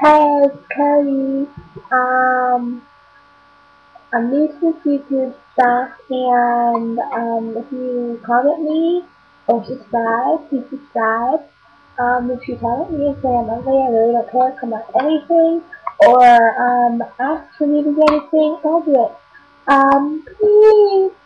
Hey, it's Cody. I'm new to this YouTube stuff, and if you comment me or subscribe, please subscribe. If you comment me and say I'm ugly, I really don't care. Comment anything or ask for me to do anything, I'll do it. Please.